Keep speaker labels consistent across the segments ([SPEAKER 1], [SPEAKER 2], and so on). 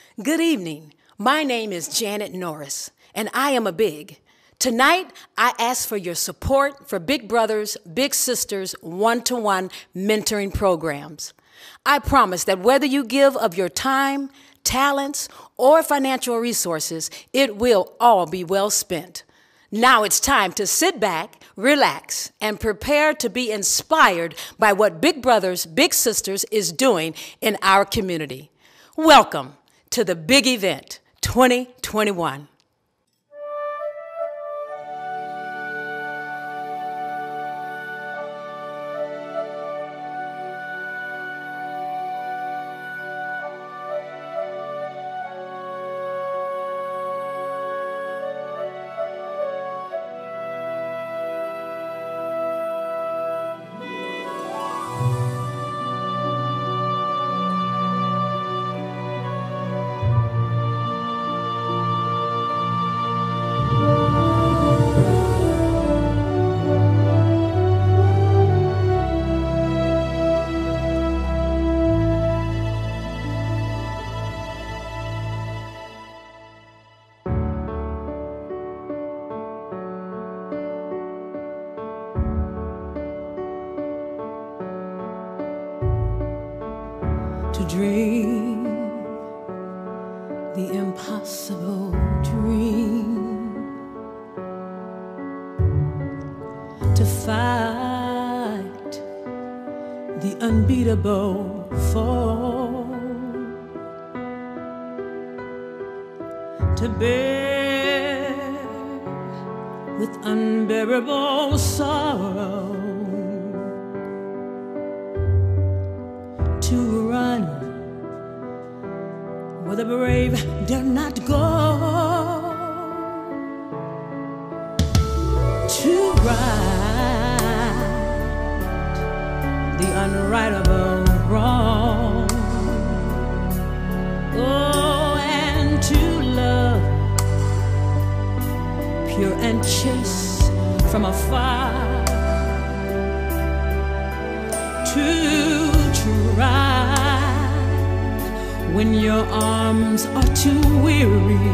[SPEAKER 1] Good evening. My name is Janet Norris, and I am a big. Tonight, I ask for your support for Big Brothers, Big Sisters one-to-one mentoring programs. I promise that whether you give of your time, talents, or financial resources, it will all be well spent. Now it's time to sit back, relax, and prepare to be inspired by what Big Brothers, Big Sisters is doing in our community. Welcome to the big event 2021.
[SPEAKER 2] To dream the impossible dream, to fight the unbeatable foe, to bear with unbearable sorrow, to run where the brave dare not go, to right the unrightable wrong, oh, and to love pure and chaste from afar, to try when your arms are too weary,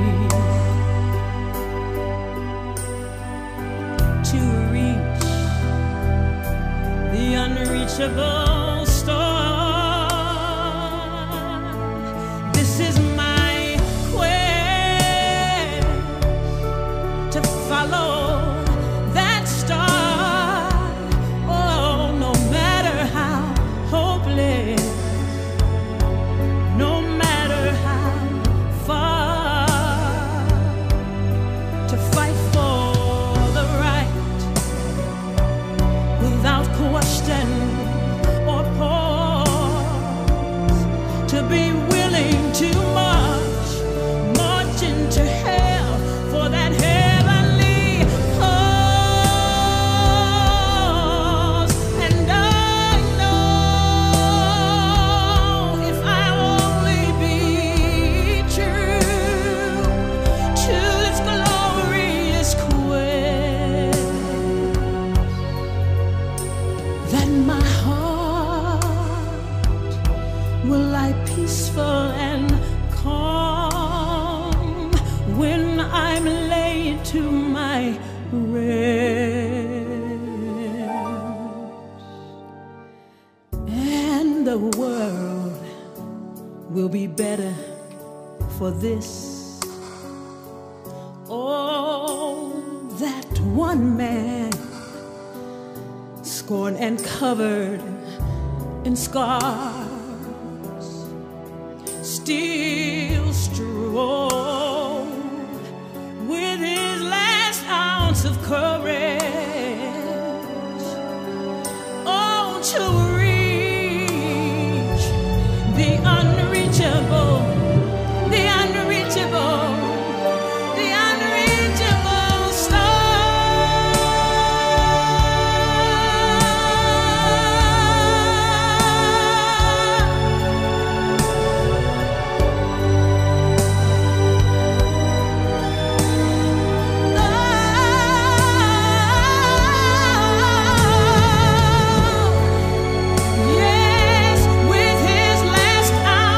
[SPEAKER 2] to reach the unreachable star. This is my quest, to follow that star. Oh, no matter how hopeless, no matter how far, to fight for the right without question or pause, to be willing to march into hell for that heavenly cause. And I know if I only be true to this glorious quest, that my heart will lie peaceful and calm when I'm laid to my rest, and the world will be better for this. Oh, that one man, scorned and covered in scars, still strove with his last ounce of courage, oh, to reach the unreachable, the unreachable, the unreachable star. Yes, with his last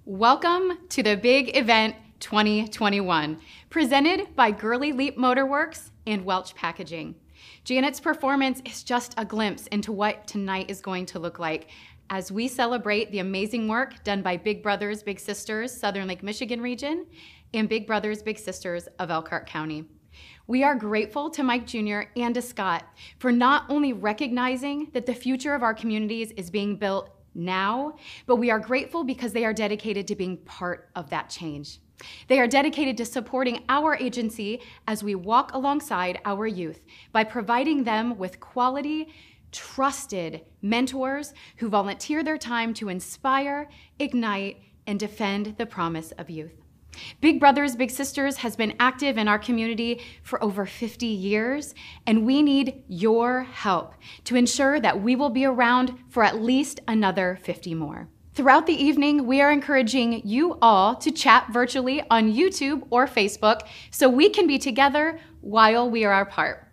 [SPEAKER 3] Welcome to the Big Event 2021, presented by Gurley Leap Motorworks and Welch Packaging. Janet's performance is just a glimpse into what tonight is going to look like as we celebrate the amazing work done by Big Brothers Big Sisters Southern Lake Michigan region and Big Brothers Big Sisters of Elkhart County. We are grateful to Mike Jr. and to Scott for not only recognizing that the future of our communities is being built now, but we are grateful because they are dedicated to being part of that change. They are dedicated to supporting our agency as we walk alongside our youth by providing them with quality, trusted mentors who volunteer their time to inspire, ignite, and defend the promise of youth. Big Brothers Big Sisters has been active in our community for over 50 years, and we need your help to ensure that we will be around for at least another 50 more. Throughout the evening, we are encouraging you all to chat virtually on YouTube or Facebook so we can be together while we are apart.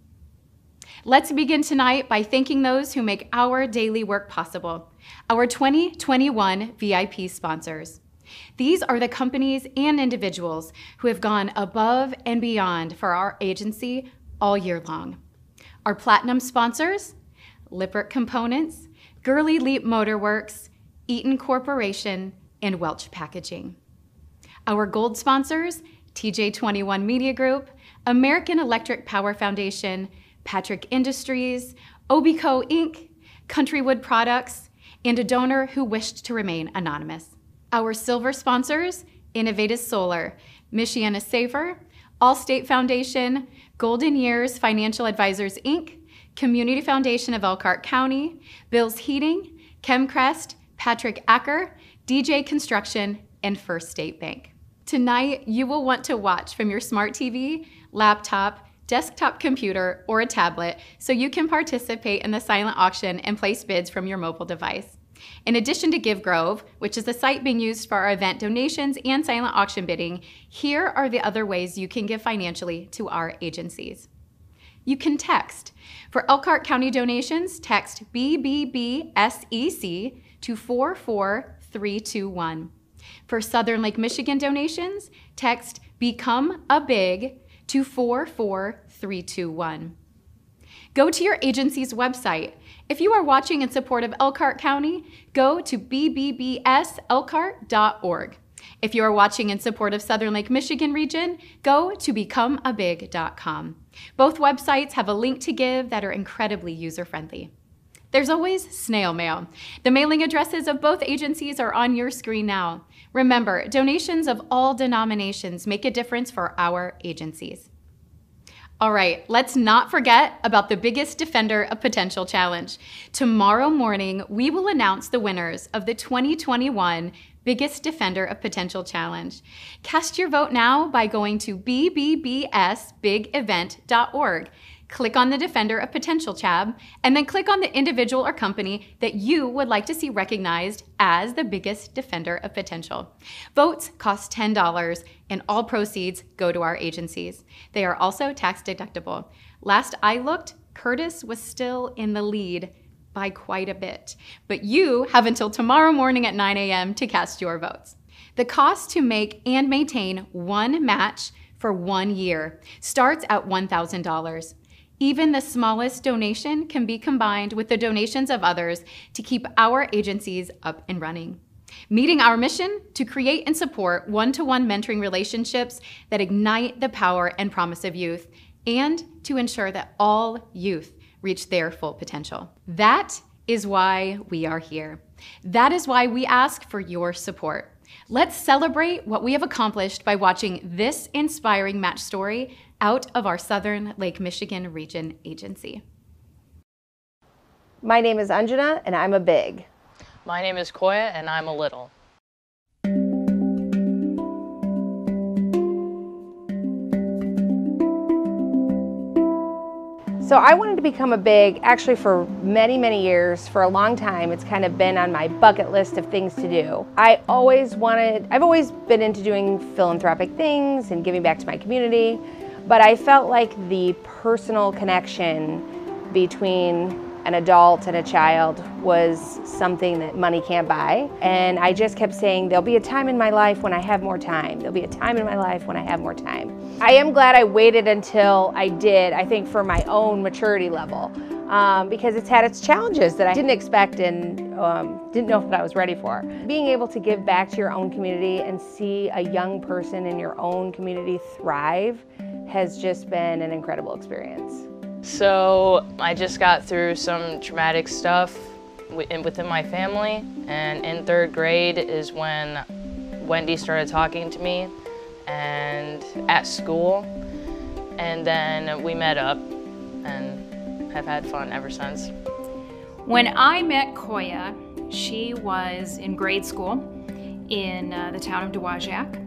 [SPEAKER 3] Let's begin tonight by thanking those who make our daily work possible, our 2021 VIP sponsors. These are the companies and individuals who have gone above and beyond for our agency all year long. Our platinum sponsors, Lippert Components, Gurley Leap Motorworks, Eaton Corporation, and Welch Packaging. Our gold sponsors, TJ21 Media Group, American Electric Power Foundation, Patrick Industries, Obico Inc., Countrywood Products, and a donor who wished to remain anonymous. Our silver sponsors, Innovative Solar, Michiana Saver, Allstate Foundation, Golden Years Financial Advisors Inc., Community Foundation of Elkhart County, Bill's Heating, Chemcrest, Patrick Acker, DJ Construction, and First State Bank. Tonight, you will want to watch from your smart TV, laptop, desktop computer, or a tablet so you can participate in the silent auction and place bids from your mobile device. In addition to GiveGrove, which is the site being used for our event donations and silent auction bidding, here are the other ways you can give financially to our agencies. You can text. For Elkhart County donations, text BBBSEC to 44321. For Southern Lake Michigan donations, text Become a Big to 44321. Go to your agency's website. If you are watching in support of Elkhart County, go to bbbselkhart.org. If you are watching in support of Southern Lake Michigan region, go to becomeabig.com. Both websites have a link to give that are incredibly user-friendly. There's always snail mail. The mailing addresses of both agencies are on your screen now. Remember, donations of all denominations make a difference for our agencies. All right, let's not forget about the Biggest Defender of Potential Challenge. Tomorrow morning, we will announce the winners of the 2021 Biggest Defender of Potential Challenge. Cast your vote now by going to bbbsbigevent.org. Click on the Defender of Potential tab, and then click on the individual or company that you would like to see recognized as the Biggest Defender of Potential. Votes cost $10, and all proceeds go to our agencies. They are also tax deductible. Last I looked, Curtis was still in the lead by quite a bit, but you have until tomorrow morning at 9 a.m. to cast your votes. The cost to make and maintain one match for 1 year starts at $1,000. Even the smallest donation can be combined with the donations of others to keep our agencies up and running. Meeting our mission to create and support one-to-one mentoring relationships that ignite the power and promise of youth, and to ensure that all youth reach their full potential. That is why we are here. That is why we ask for your support. Let's celebrate what we have accomplished by watching this inspiring match story out of our Southern Lake Michigan Region Agency.
[SPEAKER 4] My name is Anjana, and I'm a big.
[SPEAKER 5] My name is Koya, and I'm a little.
[SPEAKER 4] So I wanted to become a big, actually for many, many years. For a long time, it's kind of been on my bucket list of things to do. I've always been into doing philanthropic things and giving back to my community, but I felt like the personal connection between an adult and a child was something that money can't buy. And I just kept saying, there'll be a time in my life when I have more time. There'll be a time in my life when I have more time. I am glad I waited until I did, I think for my own maturity level, because it's had its challenges that I didn't expect and didn't know that I was ready for. Being able to give back to your own community and see a young person in your own community thrive has just been an incredible experience.
[SPEAKER 5] So I just got through some traumatic stuff within my family, and in 3rd grade is when Wendy started talking to me and at school, and then we met up and have had fun ever since.
[SPEAKER 6] When I met Koya, she was in grade school in the town of Dowagiac,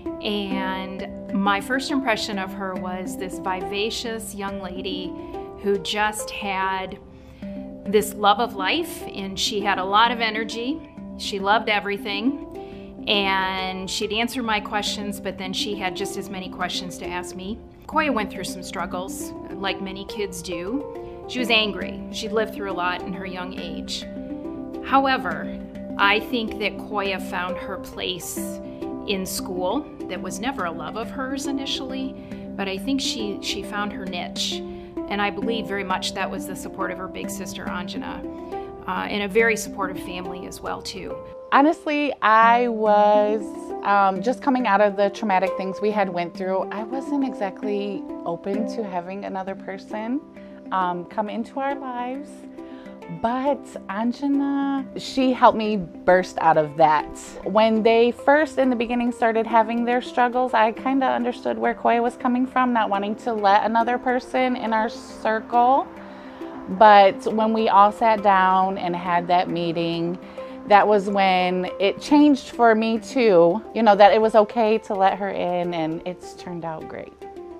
[SPEAKER 6] and my first impression of her was this vivacious young lady who just had this love of life, and she had a lot of energy. She loved everything, and she'd answer my questions, but then she had just as many questions to ask me. Koya went through some struggles, like many kids do. She was angry. She'd lived through a lot in her young age. However, I think that Koya found her place in school. That was never a love of hers initially, but I think she found her niche. And I believe very much that was the support of her big sister, Anjana, and a very supportive family as well, too.
[SPEAKER 7] Honestly, I was just coming out of the traumatic things we had went through. I wasn't exactly open to having another person come into our lives. But Anjana, she helped me burst out of that. When they first, in the beginning, started having their struggles, I kind of understood where Koya was coming from, not wanting to let another person in our circle. But when we all sat down and had that meeting, that was when it changed for me too, you know, that it was okay to let her in, and it's turned out great.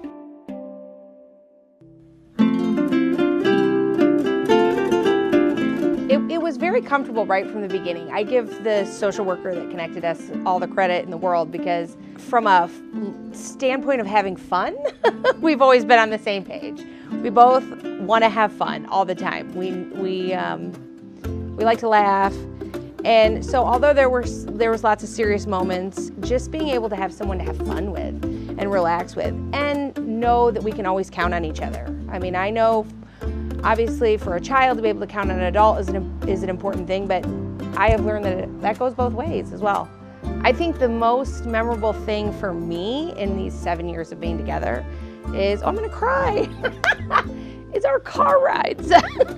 [SPEAKER 4] It was very comfortable right from the beginning. I give the social worker that connected us all the credit in the world, because from a standpoint of having fun, we've always been on the same page. We both want to have fun all the time. We like to laugh. And so although there was lots of serious moments, just being able to have someone to have fun with and relax with and know that we can always count on each other. I mean, I know obviously for a child to be able to count on an adult is an important thing, but I have learned that that goes both ways as well. I think the most memorable thing for me in these 7 years of being together is, I'm gonna cry, it's our car rides.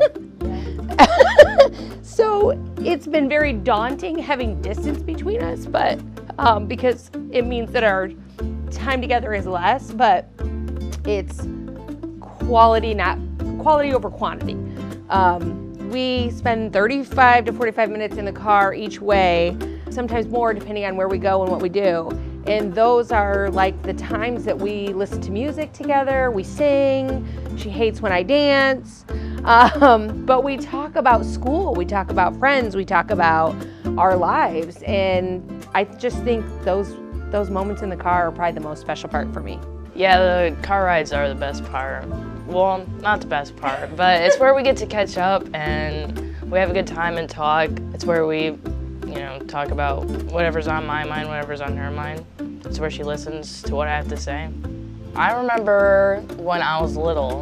[SPEAKER 4] So it's been very daunting having distance between us, but because it means that our time together is less, but it's quality over quantity. We spend 35 to 45 minutes in the car each way, sometimes more depending on where we go and what we do. And those are like the times that we listen to music together, we sing, she hates when I dance. But we talk about school, we talk about friends, we talk about our lives. And I just think those moments in the car are probably the most special part for me.
[SPEAKER 5] Yeah, the car rides are the best part. Well, not the best part, but it's where we get to catch up and we have a good time and talk. It's where we, talk about whatever's on my mind, whatever's on her mind. It's where she listens to what I have to say. I remember when I was little,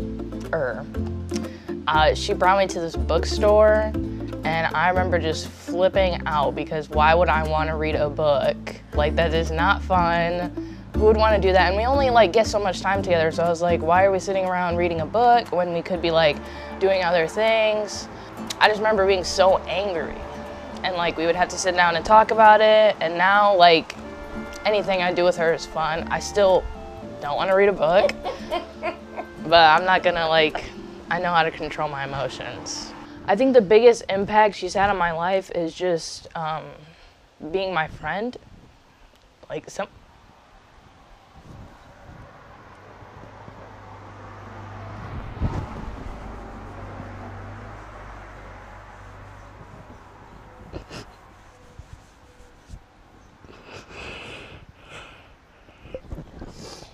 [SPEAKER 5] she brought me to this bookstore, and I remember just flipping out because why would I want to read a book? Like, that is not fun. Who would want to do that? And we only get so much time together, so I was like, why are we sitting around reading a book when we could be doing other things? I just remember being so angry, and we would have to sit down and talk about it. And now anything I do with her is fun. I still don't want to read a book, but I'm not gonna I know how to control my emotions. I think the biggest impact she's had on my life is just being my friend.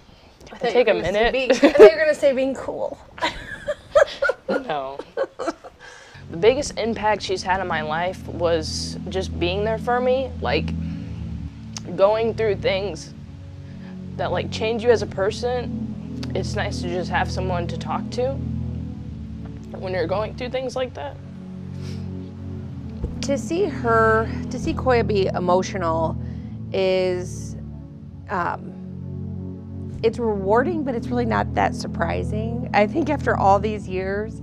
[SPEAKER 4] Take a minute. They're gonna say being cool.
[SPEAKER 5] No. The biggest impact she's had on my life was just being there for me, like going through things that like change you as a person. It's nice to just have someone to talk to when you're going through things like that.
[SPEAKER 4] To see Koya be emotional is, it's rewarding, but it's really not that surprising. I think after all these years,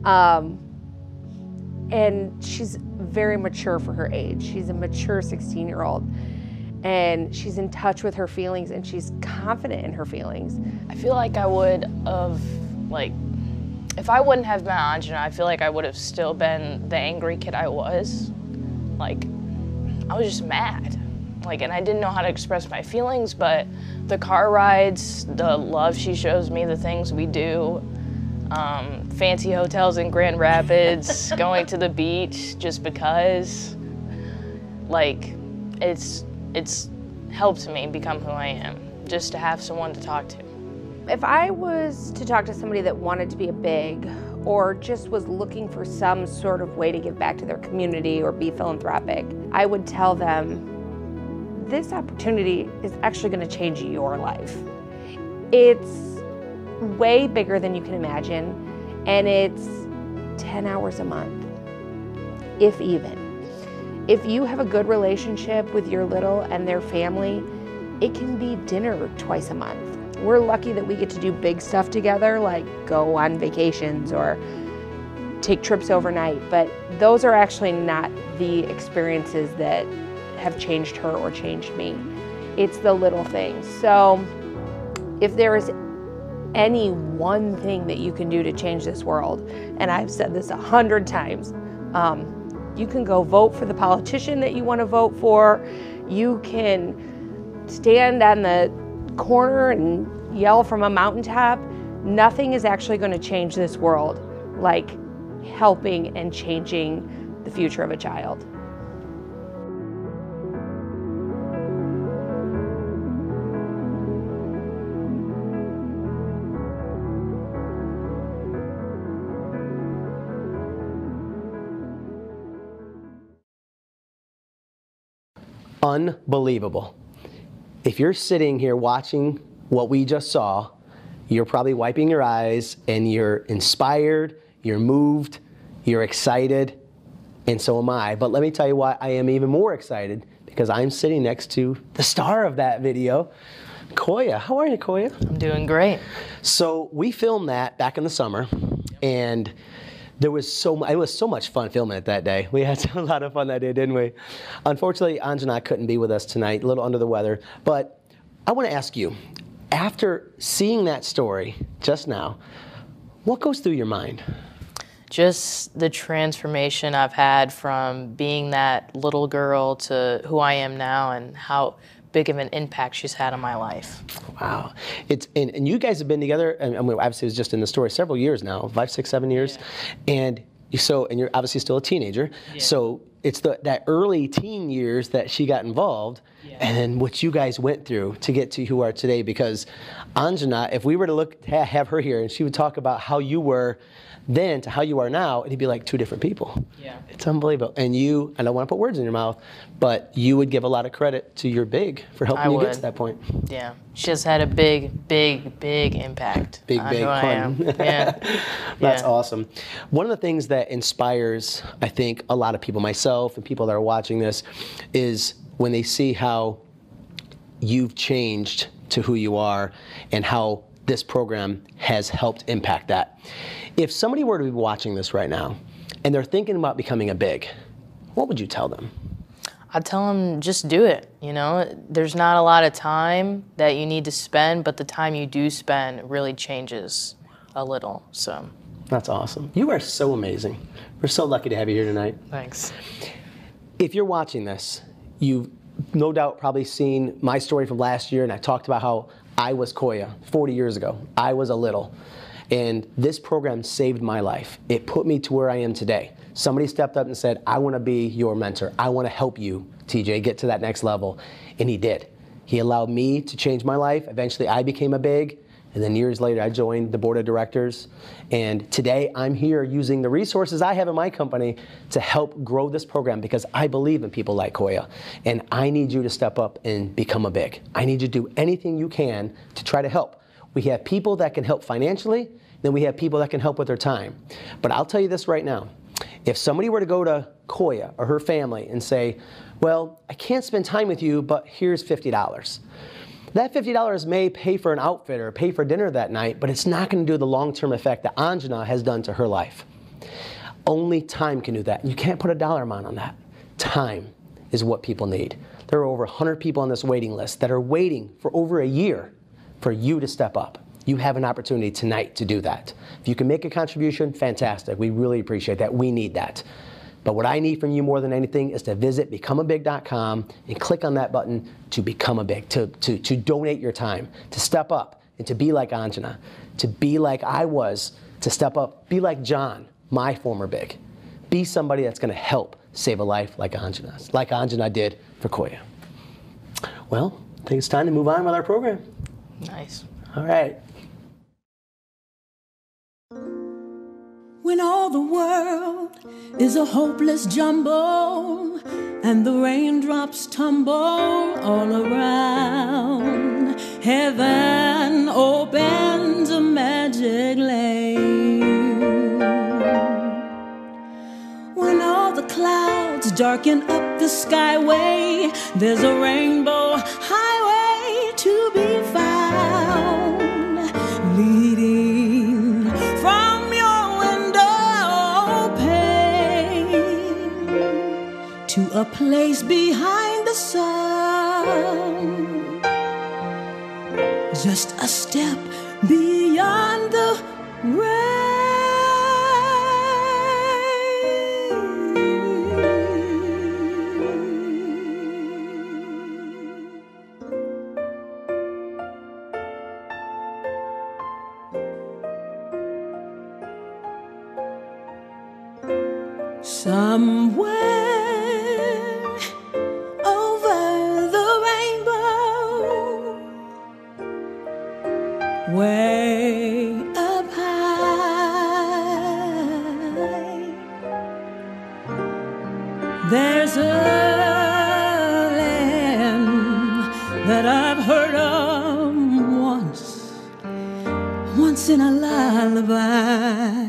[SPEAKER 4] and she's very mature for her age. She's a mature 16-year-old, and she's in touch with her feelings, and she's confident in her feelings.
[SPEAKER 5] I feel like I would have, like, if I wouldn't have met Anjana, I feel like I would have still been the angry kid I was. Like, I was just mad. Like, and I didn't know how to express my feelings, but the car rides, the love she shows me, the things we do, fancy hotels in Grand Rapids, going to the beach just because, like, it's helped me become who I am, just to have someone to talk to.
[SPEAKER 4] If I was to talk to somebody that wanted to be a big, or just was looking for some sort of way to give back to their community or be philanthropic, I would tell them, this opportunity is actually going to change your life. It's way bigger than you can imagine, and it's 10 hours a month, if even. If you have a good relationship with your little and their family, it can be dinner twice a month. We're lucky that we get to do big stuff together, like go on vacations or take trips overnight, but those are actually not the experiences that have changed her or changed me. It's the little things. So if there is any one thing that you can do to change this world, and I've said this 100 times, you can go vote for the politician that you want to vote for. You can stand on the corner and yell from a mountaintop. Nothing is actually going to change this world like helping and changing the future of a child.
[SPEAKER 8] Unbelievable. If you're sitting here watching what we just saw, you're probably wiping your eyes and you're inspired, you're moved, you're excited, and so am I. But let me tell you why I am even more excited, because I'm sitting next to the star of that video, Koya. How are you, Koya?
[SPEAKER 5] I'm doing great.
[SPEAKER 8] So we filmed that back in the summer, and it was so much fun filming it that day. We had a lot of fun that day, didn't we? Unfortunately, Anjana couldn't be with us tonight, a little under the weather. But I want to ask you, after seeing that story just now, what goes through your mind?
[SPEAKER 5] Just the transformation I've had from being that little girl to who I am now, and how big of an impact she's had on my life.
[SPEAKER 8] Wow. And you guys have been together, and I mean, obviously it was just in the story, several years now, 5, 6, 7 years. Yeah. And you're obviously still a teenager. Yeah. So it's that early teen years that she got involved, yeah, and then what you guys went through to get to who you are today. Because Anjana, if we were to have her here and she would talk about how you were then to how you are now, it'd be like two different people. Yeah. It's unbelievable. And I don't want to put words in your mouth, but you would give a lot of credit to your big for helping you get to that point.
[SPEAKER 5] Yeah. She has had a big, big, big impact on who I am. Yeah.
[SPEAKER 8] That's awesome. One of the things that inspires, I think, a lot of people, myself and people that are watching this, is when they see how you've changed to who you are and how this program has helped impact that. If somebody were to be watching this right now and they're thinking about becoming a big, what would you tell them?
[SPEAKER 5] I'd tell them, just do it. You know, there's not a lot of time that you need to spend, but the time you do spend really changes a little. So
[SPEAKER 8] that's awesome. You are so amazing. We're so lucky to have you here tonight.
[SPEAKER 5] Thanks.
[SPEAKER 8] If you're watching this, you've no doubt probably seen my story from last year, and I talked about how I was Koya 40 years ago. I was a little. And this program saved my life. It put me to where I am today. Somebody stepped up and said, I want to be your mentor. I want to help you, TJ, get to that next level. And he did. He allowed me to change my life. Eventually, I became a big, And then years later, I joined the board of directors. And today, I'm here using the resources I have in my company to help grow this program because I believe in people like Koya. And I need you to step up and become a big. I need you to do anything you can to try to help. We have people that can help financially, then we have people that can help with their time. But I'll tell you this right now. If somebody were to go to Koya or her family and say, well, I can't spend time with you, but here's $50. That $50 may pay for an outfit or pay for dinner that night, but it's not going to do the long-term effect that Anjana has done to her life. Only time can do that. You can't put a dollar amount on that. Time is what people need. There are over 100 people on this waiting list that are waiting for over a year for you to step up. You have an opportunity tonight to do that. If you can make a contribution, fantastic. We really appreciate that. We need that. But what I need from you more than anything is to visit becomeabig.com and click on that button to become a big, to donate your time, to step up and to be like Anjana, to be like I was, to step up, be like John, my former big. Be somebody that's going to help save a life like Anjana did for Koya. Well, I think it's time to move on with our program.
[SPEAKER 5] Nice.
[SPEAKER 8] All right.
[SPEAKER 2] When all the world is a hopeless jumble and the raindrops tumble all around, heaven opens a magic lane. When all the clouds darken up the skyway, there's a rainbow highway to be found, leading from your window pane to a place behind the sun, just a step beyond the rain. Somewhere over the rainbow, way up high, there's a land that I've heard of once in a lullaby.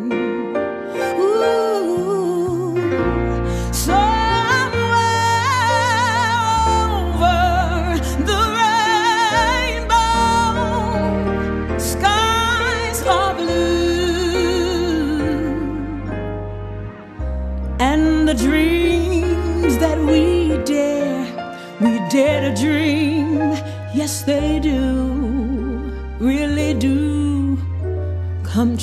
[SPEAKER 2] The dreams that we dare to dream, yes they do, really do come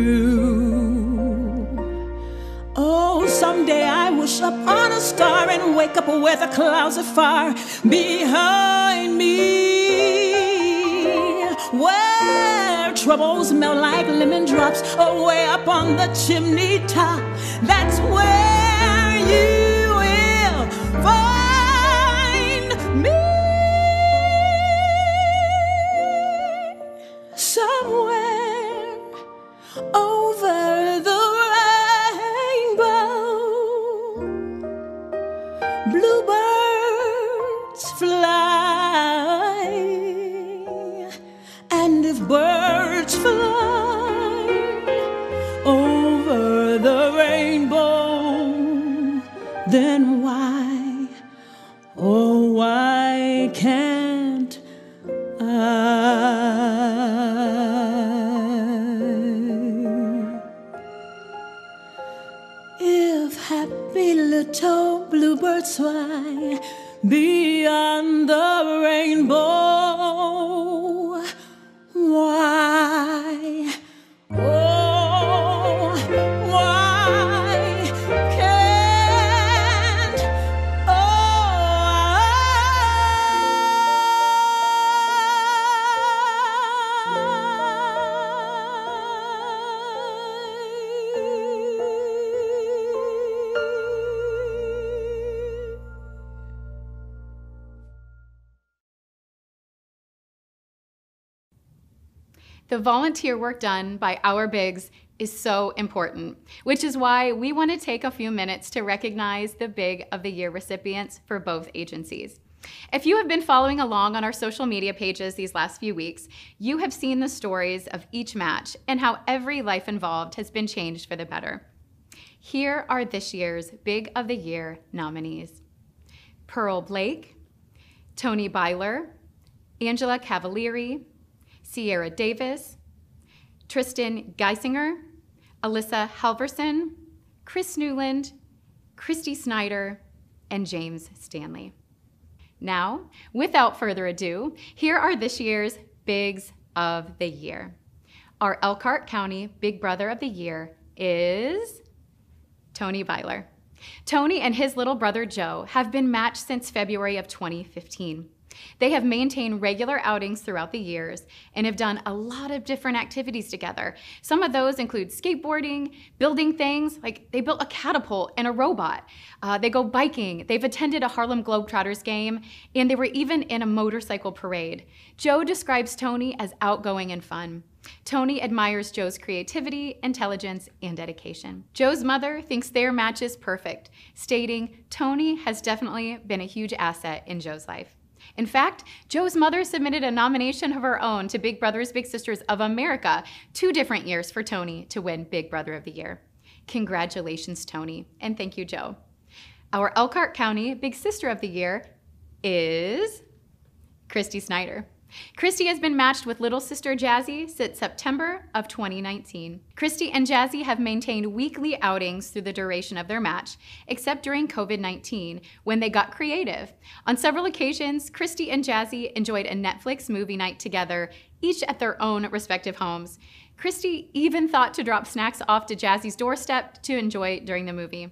[SPEAKER 2] true. Oh, someday I will wish upon a star and wake up where the clouds are far behind me, where troubles melt like lemon drops away up on the chimney top. That's where you will find me, somewhere over the rainbow. Bluebirds fly, and if birds fly over the rainbow, then why, oh why can't I? If happy little bluebirds fly beyond the rainbow, why?
[SPEAKER 3] The volunteer work done by our bigs is so important, which is why we want to take a few minutes to recognize the Big of the Year recipients for both agencies. If you have been following along on our social media pages these last few weeks, you have seen the stories of each match and how every life involved has been changed for the better. Here are this year's Big of the Year nominees: Pearl Blake, Tony Byler, Angela Cavalieri, Sierra Davis, Tristan Geisinger, Alyssa Halverson, Chris Newland, Christy Snyder, and James Stanley. Now, without further ado, here are this year's Bigs of the Year. Our Elkhart County Big Brother of the Year is Tony Byler. Tony and his little brother Joe have been matched since February of 2015. They have maintained regular outings throughout the years and have done a lot of different activities together. Some of those include skateboarding, building things, like they built a catapult and a robot. They go biking, they've attended a Harlem Globetrotters game, and they were even in a motorcycle parade. Joe describes Tony as outgoing and fun. Tony admires Joe's creativity, intelligence, and dedication. Joe's mother thinks their match is perfect, stating, "Tony has definitely been a huge asset in Joe's life." In fact, Joe's mother submitted a nomination of her own to Big Brothers Big Sisters of America 2 different years for Tony to win Big Brother of the Year. Congratulations, Tony, and thank you, Joe. Our Elkhart County Big Sister of the Year is Christy Snyder. Christy has been matched with little sister Jazzy since September of 2019. Christy and Jazzy have maintained weekly outings through the duration of their match, except during COVID-19, when they got creative. On several occasions, Christy and Jazzy enjoyed a Netflix movie night together, each at their own respective homes. Christy even thought to drop snacks off to Jazzy's doorstep to enjoy during the movie.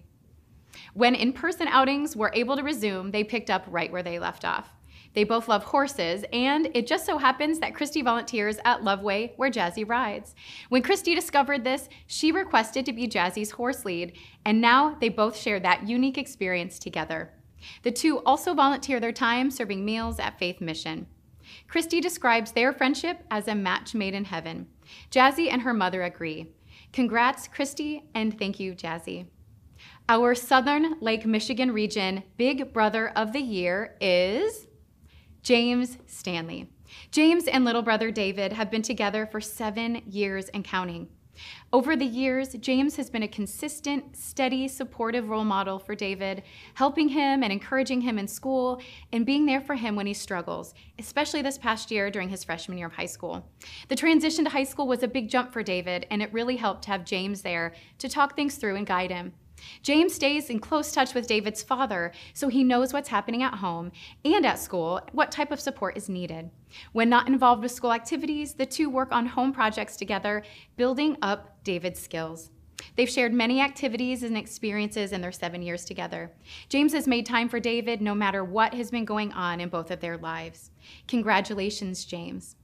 [SPEAKER 3] When in-person outings were able to resume, they picked up right where they left off. They both love horses, and it just so happens that Christy volunteers at Loveway, where Jazzy rides. When Christy discovered this, she requested to be Jazzy's horse lead, and now they both share that unique experience together. The two also volunteer their time serving meals at Faith Mission. Christy describes their friendship as a match made in heaven. Jazzy and her mother agree. Congrats, Christy, and thank you, Jazzy. Our Southern Lake Michigan region Big Brother of the Year is James Stanley. James and little brother David have been together for 7 years and counting. Over the years, James has been a consistent, steady, supportive role model for David, helping him and encouraging him in school and being there for him when he struggles, especially this past year during his freshman year of high school. The transition to high school was a big jump for David, and it really helped to have James there to talk things through and guide him. James stays in close touch with David's father, so he knows what's happening at home and at school, what type of support is needed. When not involved with school activities, the two work on home projects together, building up David's skills. They've shared many activities and experiences in their 7 years together. James has made time for David no matter what has been going on in both of their lives. Congratulations, James.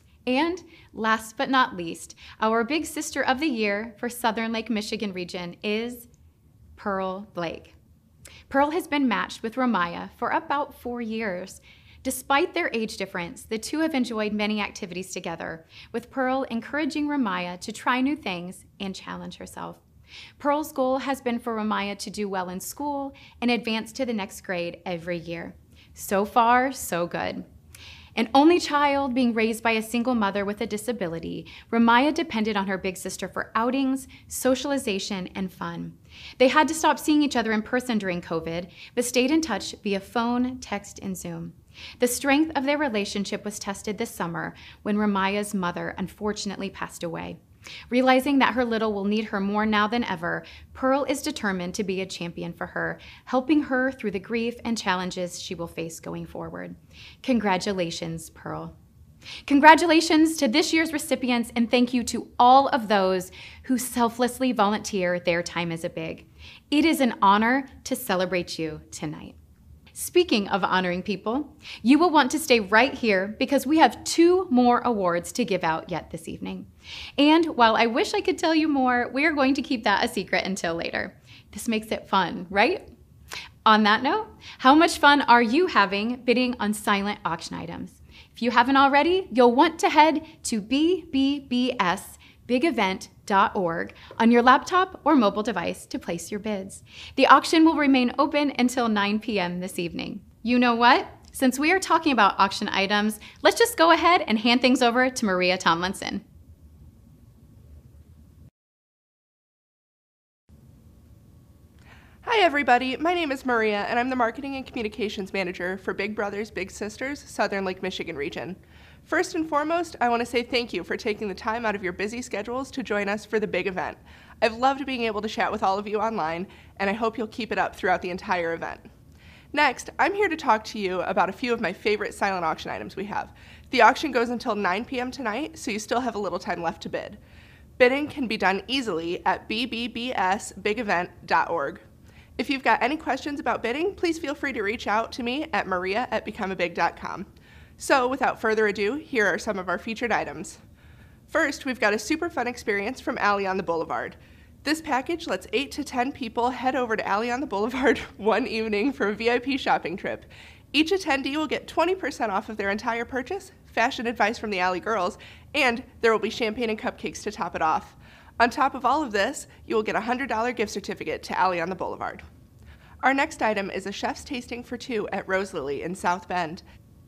[SPEAKER 3] And last but not least, our Big Sister of the Year for Southern Lake Michigan region is Pearl Blake. Pearl has been matched with Ramaya for about 4 years. Despite their age difference, the two have enjoyed many activities together, with Pearl encouraging Ramaya to try new things and challenge herself. Pearl's goal has been for Ramaya to do well in school and advance to the next grade every year. So far, so good. An only child being raised by a single mother with a disability, Ramaya depended on her big sister for outings, socialization, and fun. They had to stop seeing each other in person during COVID, but stayed in touch via phone, text, and Zoom. The strength of their relationship was tested this summer when Ramaya's mother unfortunately passed away. Realizing that her little will need her more now than ever, Pearl is determined to be a champion for her, helping her through the grief and challenges she will face going forward. Congratulations, Pearl. Congratulations to this year's recipients, and thank you to all of those who selflessly volunteer their time as a big. It is an honor to celebrate you tonight. Speaking of honoring people, you will want to stay right here because we have 2 more awards to give out yet this evening. And while I wish I could tell you more, we are going to keep that a secret until later. This makes it fun, right? On that note, how much fun are you having bidding on silent auction items? If If you haven't already, you'll want to head to bbbsbigevent.org on your laptop or mobile device to place your bids. The auction will remain open until 9 p.m. this evening. You know what? Since we are talking about auction items, let's just go ahead and hand things over to Maria Tomlinson.
[SPEAKER 9] Hi everybody, my name is Maria and I'm the Marketing and Communications Manager for Big Brothers Big Sisters Southern Lake Michigan region. First and foremost, I want to say thank you for taking the time out of your busy schedules to join us for the big event. I've loved being able to chat with all of you online, and I hope you'll keep it up throughout the entire event. Next, I'm here to talk to you about a few of my favorite silent auction items we have. The auction goes until 9 p.m. tonight, so you still have a little time left to bid. Bidding can be done easily at bbbsbigevent.org. If you've got any questions about bidding, please feel free to reach out to me at maria@becomeabig.com. So without further ado, here are some of our featured items. First, we've got a super fun experience from Alley on the Boulevard. This package lets 8 to 10 people head over to Alley on the Boulevard one evening for a VIP shopping trip. Each attendee will get 20% off of their entire purchase, fashion advice from the Alley girls, and there will be champagne and cupcakes to top it off. On top of all of this, you will get a $100 gift certificate to Alley on the Boulevard. Our next item is a chef's tasting for 2 at Rose Lily in South Bend.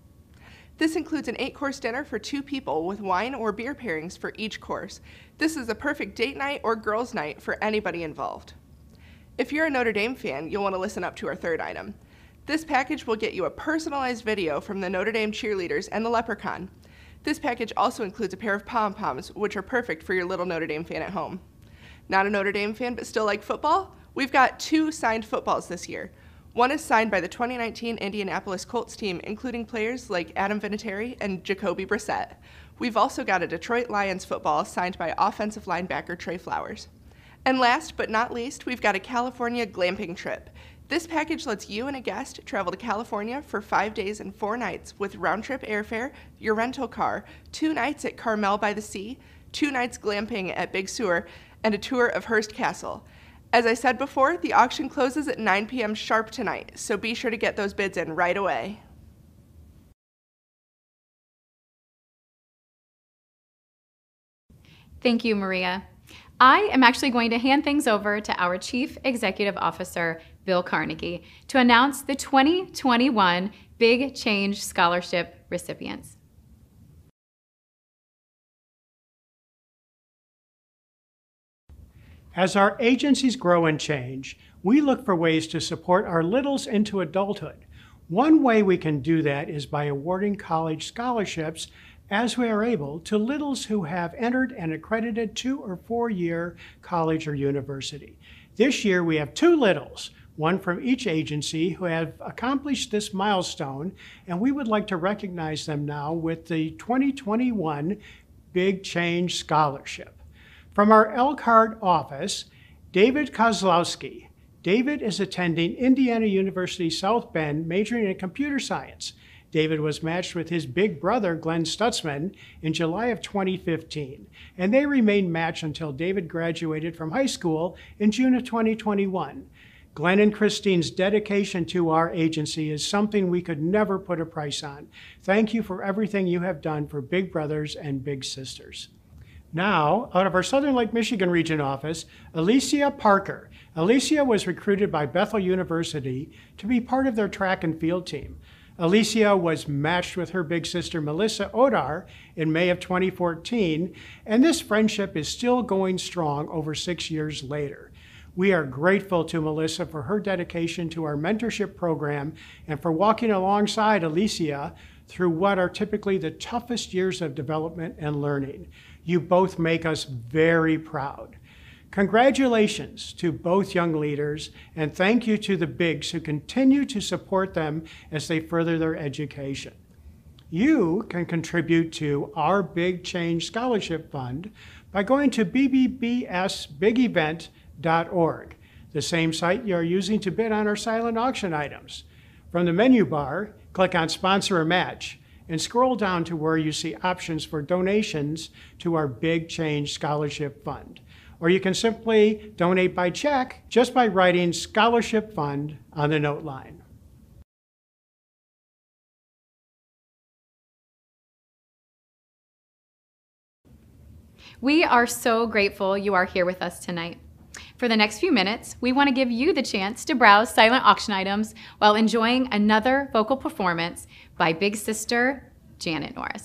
[SPEAKER 9] This includes an 8-course dinner for 2 people with wine or beer pairings for each course. This is a perfect date night or girls' night for anybody involved. If you're a Notre Dame fan, you'll want to listen up to our third item. This package will get you a personalized video from the Notre Dame cheerleaders and the Leprechaun. This package also includes a pair of pom-poms, which are perfect for your little Notre Dame fan at home. Not a Notre Dame fan but still like football? We've got 2 signed footballs this year. One is signed by the 2019 Indianapolis Colts team, including players like Adam Vinatieri and Jacoby Brissett. We've also got a Detroit Lions football signed by offensive linebacker Trey Flowers. And last but not least, we've got a California glamping trip. This package lets you and a guest travel to California for 5 days and 4 nights with round-trip airfare, your rental car, 2 nights at Carmel by the Sea, 2 nights glamping at Big Sur, and a tour of Hearst Castle. As I said before, the auction closes at 9 p.m. sharp tonight, so be sure to get those bids in right away.
[SPEAKER 3] Thank you, Maria. I am actually going to hand things over to our Chief Executive Officer, Bill Carnegie, to announce the 2021 Big Change Scholarship recipients.
[SPEAKER 10] As our agencies grow and change, we look for ways to support our littles into adulthood. One way we can do that is by awarding college scholarships as we are able to littles who have entered an accredited 2- or 4-year college or university. This year we have 2 littles, one from each agency, who have accomplished this milestone, and we would like to recognize them now with the 2021 Big Change Scholarship. From our Elkhart office, David Kozlowski. David is attending Indiana University South Bend, majoring in computer science. David was matched with his big brother, Glenn Stutzman, in July of 2015, and they remained matched until David graduated from high school in June of 2021. Glenn and Christine's dedication to our agency is something we could never put a price on. Thank you for everything you have done for Big Brothers and Big Sisters. Now, out of our Southern Lake Michigan region office, Alicia Parker. Alicia was recruited by Bethel University to be part of their track and field team. Alicia was matched with her big sister, Melissa Odar, in May of 2014, and this friendship is still going strong over 6 years later. We are grateful to Melissa for her dedication to our mentorship program and for walking alongside Alicia through what are typically the toughest years of development and learning. You both make us very proud. Congratulations to both young leaders, and thank you to the Bigs who continue to support them as they further their education. You can contribute to our Big Change Scholarship Fund by going to bbbsbigevent.org, the same site you are using to bid on our silent auction items. From the menu bar, click on Sponsor or Match, and scroll down to where you see options for donations to our Big Change Scholarship Fund. Or you can simply donate by check just by writing Scholarship Fund on the note line.
[SPEAKER 3] We are so grateful you are here with us tonight. For the next few minutes, we want to give you the chance to browse silent auction items while enjoying another vocal performance by Big Sister Janet Norris.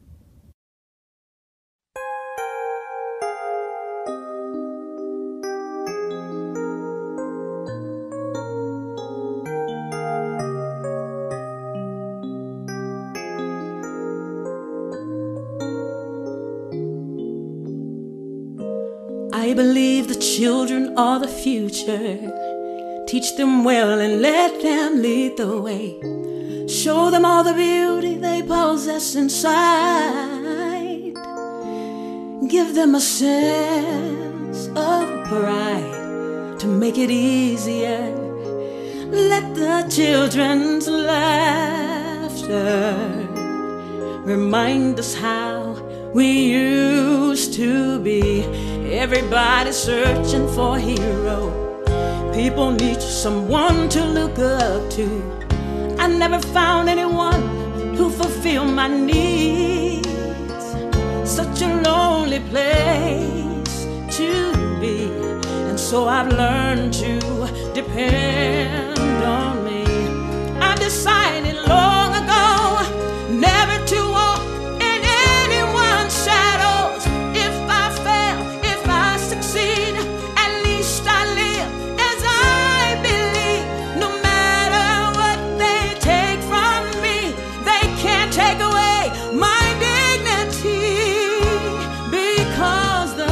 [SPEAKER 2] I believe the children are the future. Teach them well and let them lead the way. Show them all the beauty they possess inside. Give them a sense of pride to make it easier. Let the children's laughter remind us how we used to be. Everybody's searching for a hero. People need someone to look up to. I never found anyone who fulfilled my needs. Such a lonely place to be. And so I've learned to depend on me. I decided long ago never to walk in anyone's shadows. If I fail, if I succeed, at least I live as I believe. No matter what they take from me, they can't take away my dignity, because the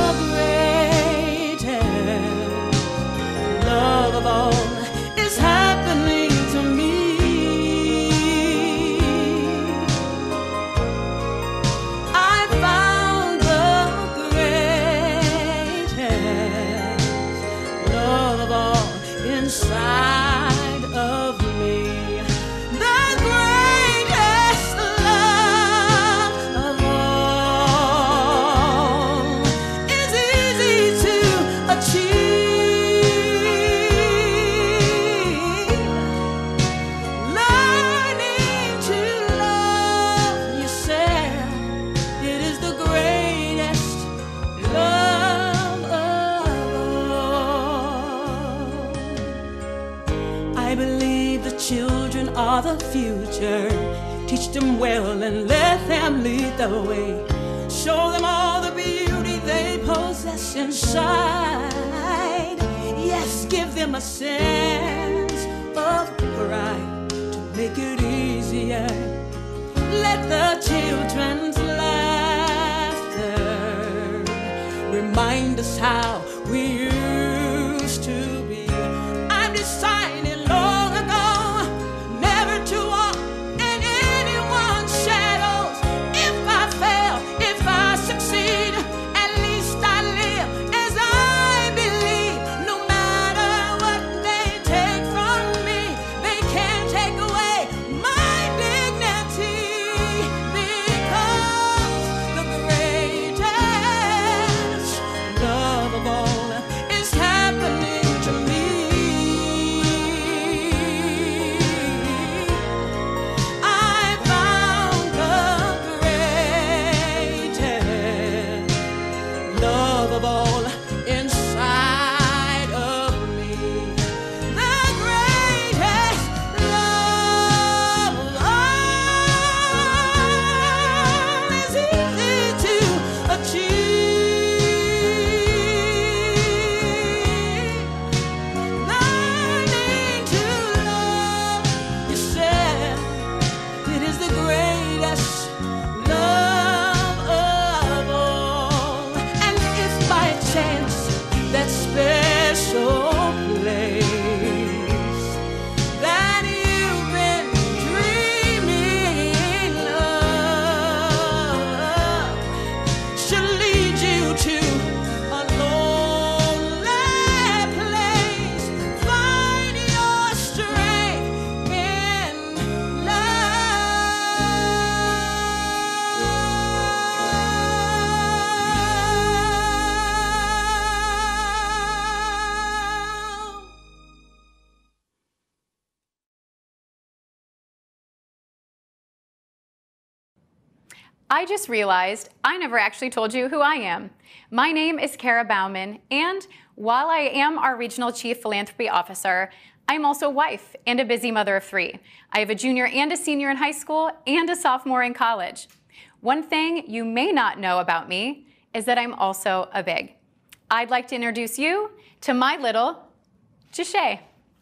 [SPEAKER 2] greatest love of all is happening to me. I found the greatest love of all inside of me. The greatest love of all is easy to achieve. Learning to love yourself, it is the greatest love of all. I believe the children are the future. Teach them well and let them lead the way. Show them all the beauty they possess inside. Yes, give them a sense of pride to make it easier. Let the children's laughter remind us how we used to be. I've decided long ago never to walk in anyone's shadows. If I fail, if I succeed, at least I live as I believe. No matter what they take from me, they can't take away my dignity, because the greatest love of all
[SPEAKER 3] I just realized I never actually told you who I am. My name is Kara Bauman, and while I am our Regional Chief Philanthropy Officer, I'm also a wife and a busy mother of 3. I have a junior and a senior in high school and a sophomore in college. One thing you may not know about me is that I'm also a big. I'd like to introduce you to my little Jashay.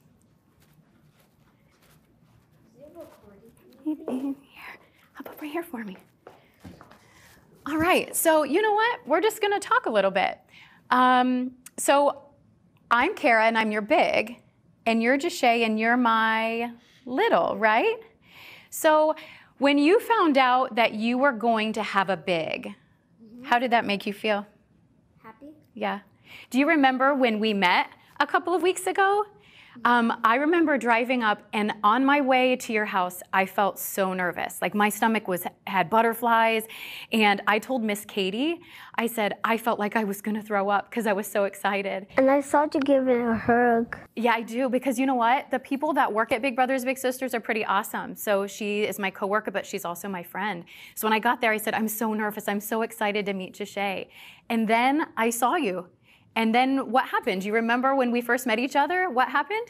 [SPEAKER 3] Hop over here for me. All right, so you know what? We're just gonna talk a little bit. So I'm Kara and I'm your big, and you're Jashay and you're my little, right? So when you found out that you were going to have a big, how did that make you feel?
[SPEAKER 11] Happy.
[SPEAKER 3] Yeah. Do you remember when we met a couple of weeks ago? I remember driving up, and on my way to your house, I felt so nervous. Like my stomach had butterflies, and I told Miss Katie, I said, I felt like I was gonna throw up because I was so excited.
[SPEAKER 11] And I saw you give it a hug.
[SPEAKER 3] Yeah, I do, because you know what? The people that work at Big Brothers Big Sisters are pretty awesome. So she is my coworker, but she's also my friend. So when I got there, I said, I'm so nervous. I'm so excited to meet Jashay. And then I saw you. And then what happened? Do you remember when we first met each other? What happened?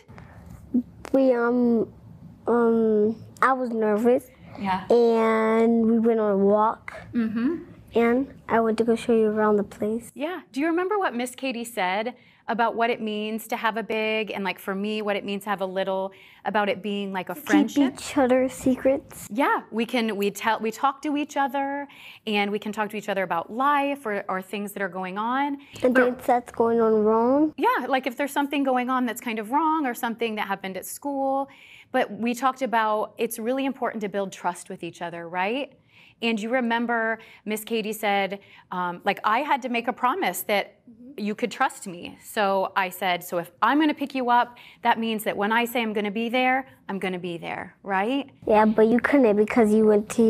[SPEAKER 11] I was nervous.
[SPEAKER 3] Yeah.
[SPEAKER 11] And we went on a walk.
[SPEAKER 3] Mm-hmm.
[SPEAKER 11] And I went to go show you around the place.
[SPEAKER 3] Yeah. Do you remember what Miss Katie said about what it means to have a big, and like for me, what it means to have a little, about it being like a friendship?
[SPEAKER 11] Keep each other's secrets.
[SPEAKER 3] Yeah, we talk to each other, and we can talk to each other about life or things that are going on.
[SPEAKER 11] And things that's going on wrong.
[SPEAKER 3] Yeah, like if there's something going on that's kind of wrong or something that happened at school. But we talked about it's really important to build trust with each other, right? And you remember Miss Katie said, like I had to make a promise that you could trust me. So I said, so if I'm gonna pick you up, that means that when I say I'm gonna be there, I'm gonna be there, right?
[SPEAKER 11] Yeah, but you couldn't because you went to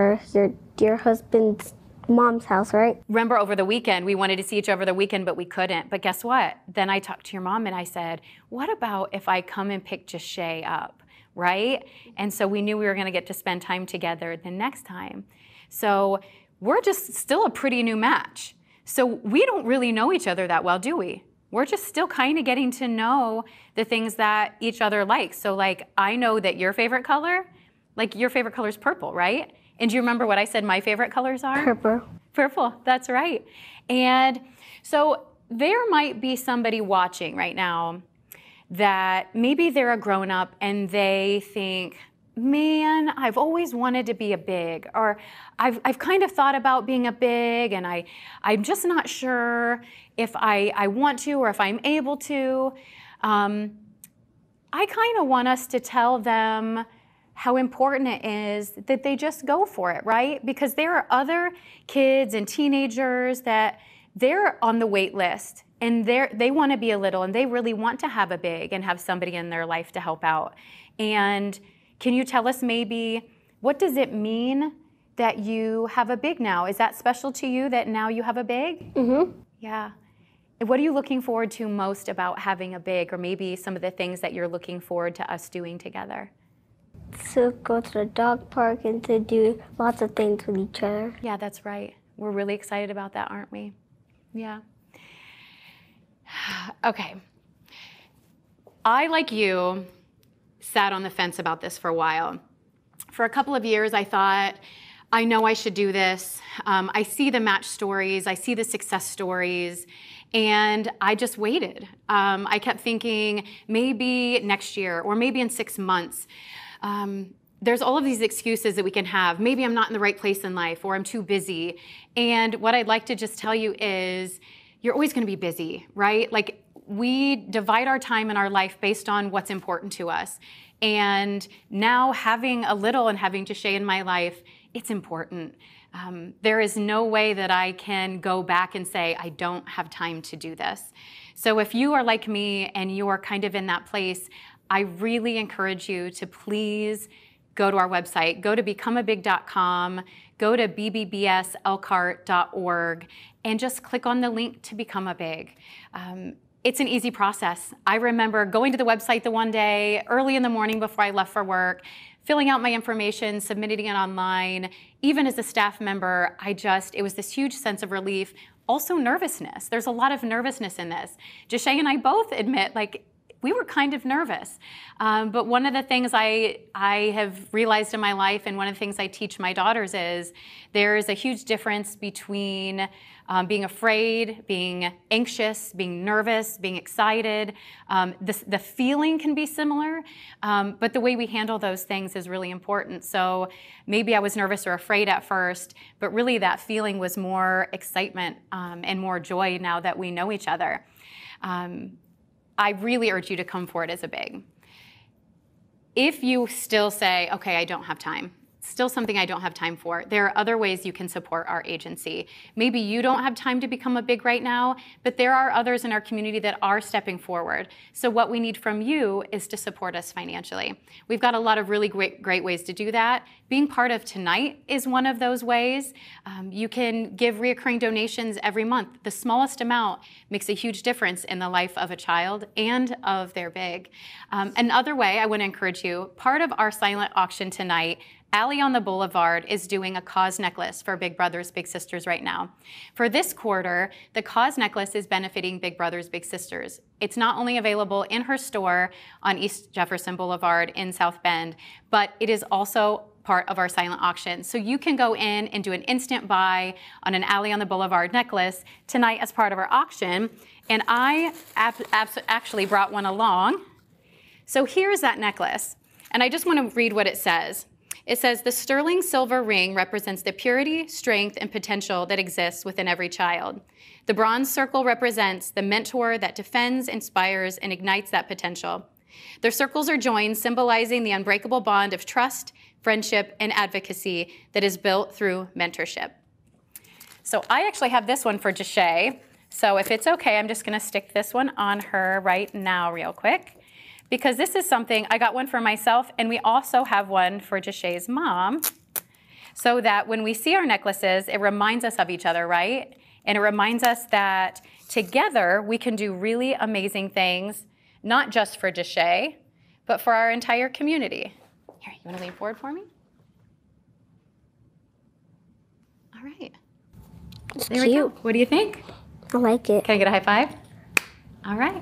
[SPEAKER 11] your husband's mom's house, right?
[SPEAKER 3] Remember over the weekend, we wanted to see each other over the weekend, but we couldn't. But guess what? Then I talked to your mom and I said, what about if I come and pick Jashay up, right? And so we knew we were gonna get to spend time together the next time. So we're just still a pretty new match. So we don't really know each other that well, do we? We're just still kind of getting to know the things that each other likes. So like, I know that your favorite color, like your favorite color is purple, right? And do you remember what I said my favorite colors are?
[SPEAKER 11] Purple.
[SPEAKER 3] Purple, that's right. And so there might be somebody watching right now that maybe they're a grown-up and they think, man, I've always wanted to be a big, or I've kind of thought about being a big, and I'm just not sure if I want to or if I'm able to. I kind of want us to tell them how important it is that they just go for it, right? Because there are other kids and teenagers that they're on the wait list, and they want to be a little, and they really want to have a big and have somebody in their life to help out. And can you tell us maybe, what does it mean that you have a big now? Is that special to you that now you have a big?
[SPEAKER 11] Mm-hmm.
[SPEAKER 3] Yeah. And what are you looking forward to most about having a big, or maybe some of the things that you're looking forward to us doing together?
[SPEAKER 11] To go to the dog park and to do lots of things with each other.
[SPEAKER 3] Yeah, that's right. We're really excited about that, aren't we? Yeah. Okay. I, like you, sat on the fence about this for a while. For a couple of years, I thought, I know I should do this. I see the match stories, I see the success stories, and I just waited. I kept thinking, maybe next year, or maybe in 6 months. There's all of these excuses that we can have. Maybe I'm not in the right place in life, or I'm too busy. And what I'd like to just tell you is, you're always gonna be busy, right? Like, we divide our time in our life based on what's important to us. And now having a little and having Jashay in my life, it's important. There is no way that I can go back and say, I don't have time to do this. So if you are like me and you are kind of in that place, I really encourage you to please go to our website, go to becomeabig.com, go to bbbselkhart.org, and just click on the link to become a big. It's an easy process. I remember going to the website the one day, early in the morning before I left for work, filling out my information, submitting it online, even as a staff member, it was this huge sense of relief. Also nervousness. There's a lot of nervousness in this. Jashay and I both admit, we were kind of nervous. But one of the things I have realized in my life, and one of the things I teach my daughters, is there is a huge difference between being afraid, being anxious, being nervous, being excited. The feeling can be similar, but the way we handle those things is really important. So maybe I was nervous or afraid at first, but really that feeling was more excitement and more joy now that we know each other. I really urge you to come forward as a big. If you still say, okay, I don't have time, still something I don't have time for, there are other ways you can support our agency. Maybe you don't have time to become a big right now, but there are others in our community that are stepping forward. So what we need from you is to support us financially. We've got a lot of really great ways to do that. Being part of Tonight is one of those ways. You can give reoccurring donations every month. The smallest amount makes a huge difference in the life of a child and of their big. Another way I want to encourage you, part of our silent auction tonight, Alley on the Boulevard is doing a cause necklace for Big Brothers Big Sisters right now. For this quarter, the cause necklace is benefiting Big Brothers Big Sisters. It's not only available in her store on East Jefferson Boulevard in South Bend, but it is also part of our silent auction. So you can go in and do an instant buy on an Alley on the Boulevard necklace tonight as part of our auction. And I actually brought one along. So here's that necklace. And I just want to read what it says. It says, the sterling silver ring represents the purity, strength, and potential that exists within every child. The bronze circle represents the mentor that defends, inspires, and ignites that potential. Their circles are joined, symbolizing the unbreakable bond of trust, friendship, and advocacy that is built through mentorship. So I actually have this one for Jashay. So if it's okay, I'm just going to stick this one on her right now real quick. Because this is something, I got one for myself, and we also have one for Jashay's mom, so that when we see our necklaces, it reminds us of each other, right? And it reminds us that together we can do really amazing things, not just for Jashay, but for our entire community. Here, you want to lean forward for me? All right.
[SPEAKER 11] It's
[SPEAKER 3] there
[SPEAKER 11] cute.
[SPEAKER 3] we go. What do you think?
[SPEAKER 11] I like it.
[SPEAKER 3] Can I get a high five? All right.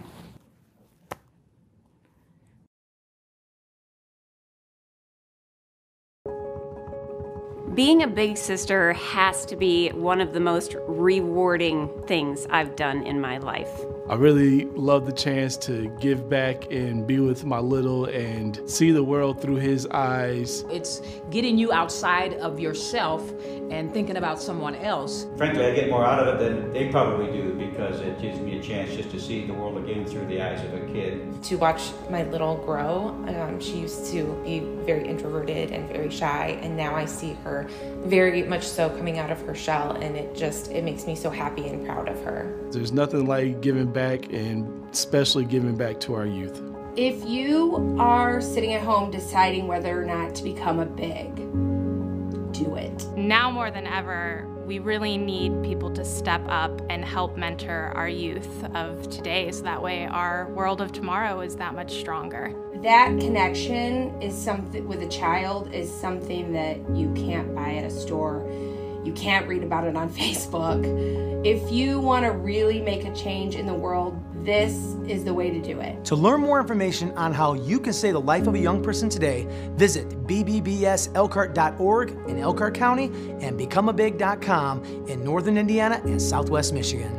[SPEAKER 12] Being a big sister has to be one of the most rewarding things I've done in my life.
[SPEAKER 13] I really love the chance to give back and be with my little and see the world through his eyes.
[SPEAKER 14] It's getting you outside of yourself and thinking about someone else.
[SPEAKER 15] Frankly, I get more out of it than they probably do because it gives me a chance just to see the world again through the eyes of a kid.
[SPEAKER 16] To watch my little grow, she used to be very introverted and very shy, and now I see her very much so coming out of her shell, and it makes me so happy and proud of her.
[SPEAKER 13] There's nothing like giving back, and especially giving back to our youth.
[SPEAKER 4] If you are sitting at home deciding whether or not to become a big, do it.
[SPEAKER 17] Now more than ever, we really need people to step up and help mentor our youth of today, so that way our world of tomorrow is that much stronger.
[SPEAKER 4] That connection is something with a child is something that you can't buy at a store. You can't read about it on Facebook. If you want to really make a change in the world, this is the way to do it.
[SPEAKER 18] To learn more information on how you can save the life of a young person today, visit bbbselkhart.org in Elkhart County and becomeabig.com in Northern Indiana and Southwest Michigan.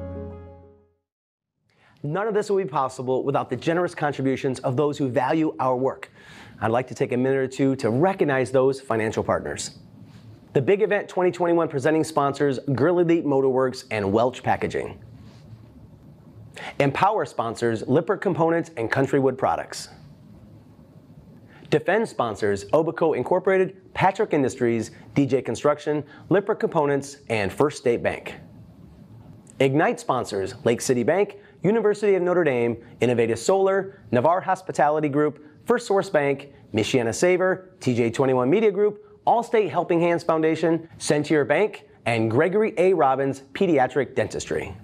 [SPEAKER 8] None of this would be possible without the generous contributions of those who value our work. I'd like to take a minute or two to recognize those financial partners. The Big Event 2021 presenting sponsors Girl Elite Motorworks and Welch Packaging. Empower sponsors Lippert Components and Countrywood Products. Defend sponsors Obico Incorporated, Patrick Industries, DJ Construction, Lippert Components, and First State Bank. Ignite sponsors Lake City Bank, University of Notre Dame, Innovative Solar, Navarre Hospitality Group, First Source Bank, Michiana Saver, TJ21 Media Group, Allstate Helping Hands Foundation, Centier Bank, and Gregory A. Robbins Pediatric Dentistry.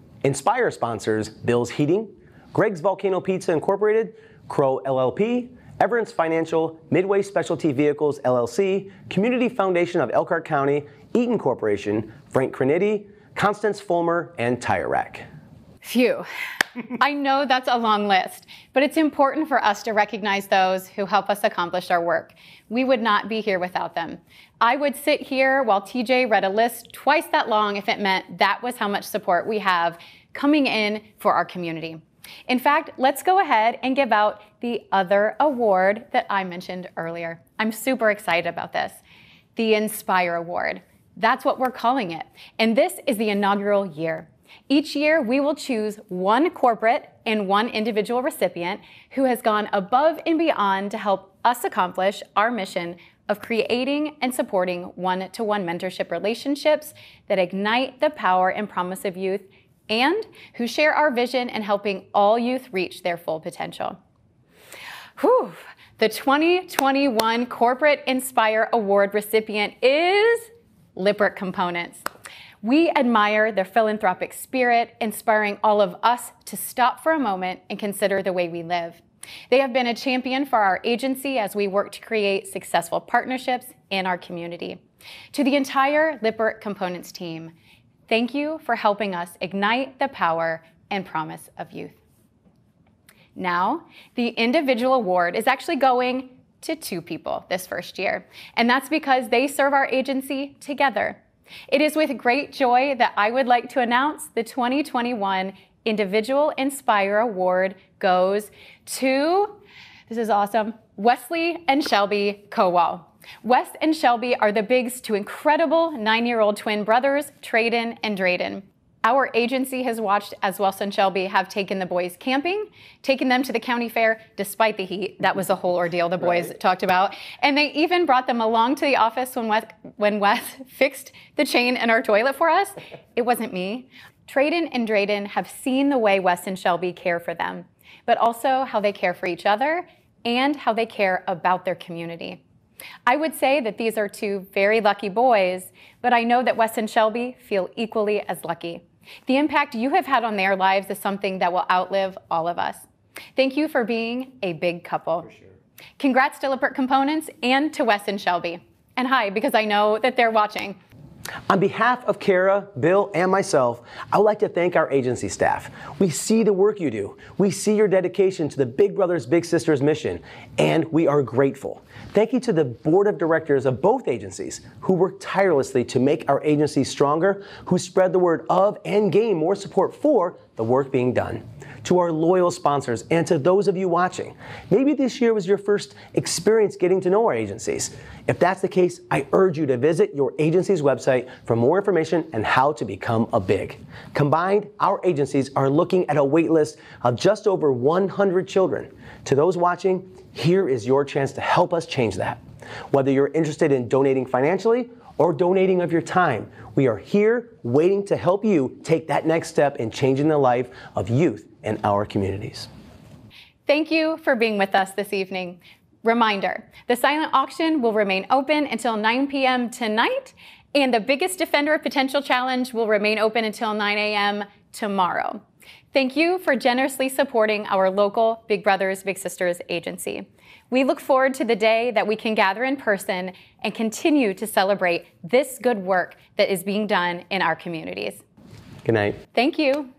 [SPEAKER 8] Inspire sponsors Bill's Heating, Greg's Volcano Pizza Incorporated, Crow LLP, Everence Financial, Midway Specialty Vehicles, LLC, Community Foundation of Elkhart County, Eaton Corporation, Frank Criniti, Constance Fulmer, and Tire Rack.
[SPEAKER 3] Phew. I know that's a long list, but it's important for us to recognize those who help us accomplish our work. We would not be here without them. I would sit here while TJ read a list twice that long if it meant that was how much support we have coming in for our community. In fact, let's go ahead and give out the other award that I mentioned earlier. I'm super excited about this. The Inspire Award. That's what we're calling it. And this is the inaugural year. Each year, we will choose one corporate and one individual recipient who has gone above and beyond to help us accomplish our mission of creating and supporting one-to-one mentorship relationships that ignite the power and promise of youth, and who share our vision in helping all youth reach their full potential. Whew. The 2021 Corporate Inspire Award recipient is Lippert Components. We admire their philanthropic spirit, inspiring all of us to stop for a moment and consider the way we live. They have been a champion for our agency as we work to create successful partnerships in our community. To the entire Lippert Components team, thank you for helping us ignite the power and promise of youth. Now, the individual award is actually going to 2 people this first year, and that's because they serve our agency together. It is with great joy that I would like to announce the 2021 Individual Inspire Award goes to, this is awesome, Wesley and Shelby Kowal. Wes and Shelby are the bigs to incredible 9-year-old twin brothers, Trayden and Drayden. Our agency has watched as Wes and Shelby have taken the boys camping, taken them to the county fair despite the heat. That was a whole ordeal the boys talked about. And they even brought them along to the office when Wes fixed the chain in our toilet for us. It wasn't me. Trayden and Drayden have seen the way Wes and Shelby care for them, but also how they care for each other and how they care about their community. I would say that these are 2 very lucky boys, but I know that Wes and Shelby feel equally as lucky. The impact you have had on their lives is something that will outlive all of us. Thank you for being a big couple. For sure. Congrats to Lippert Components and to Wes and Shelby. And hi, because I know that they're watching.
[SPEAKER 8] On behalf of Kara, Bill, and myself, I would like to thank our agency staff. We see the work you do. We see your dedication to the Big Brothers Big Sisters mission, and we are grateful. Thank you to the board of directors of both agencies who work tirelessly to make our agency stronger, who spread the word of and gain more support for the work being done. To our loyal sponsors and to those of you watching, maybe this year was your first experience getting to know our agencies. If that's the case, I urge you to visit your agency's website for more information and how to become a BIG. Combined, our agencies are looking at a wait list of just over 100 children. To those watching, here is your chance to help us change that. Whether you're interested in donating financially or donating of your time, we are here waiting to help you take that next step in changing the life of youth in our communities.
[SPEAKER 3] Thank you for being with us this evening. Reminder, the silent auction will remain open until 9 p.m. tonight, and the Biggest Defender of Potential Challenge will remain open until 9 a.m. tomorrow. Thank you for generously supporting our local Big Brothers Big Sisters agency. We look forward to the day that we can gather in person and continue to celebrate this good work that is being done in our communities.
[SPEAKER 8] Good night.
[SPEAKER 3] Thank you.